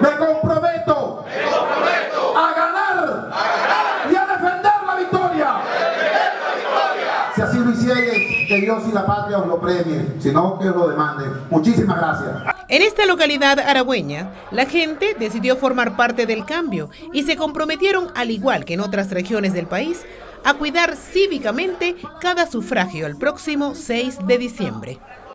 Me comprometo a ganar y a defender la victoria. Si así lo hicieres, que Dios y la patria os lo premien, si no, que os lo demanden. Muchísimas gracias. En esta localidad aragüeña, la gente decidió formar parte del cambio y se comprometieron, al igual que en otras regiones del país, a cuidar cívicamente cada sufragio el próximo 6 de diciembre.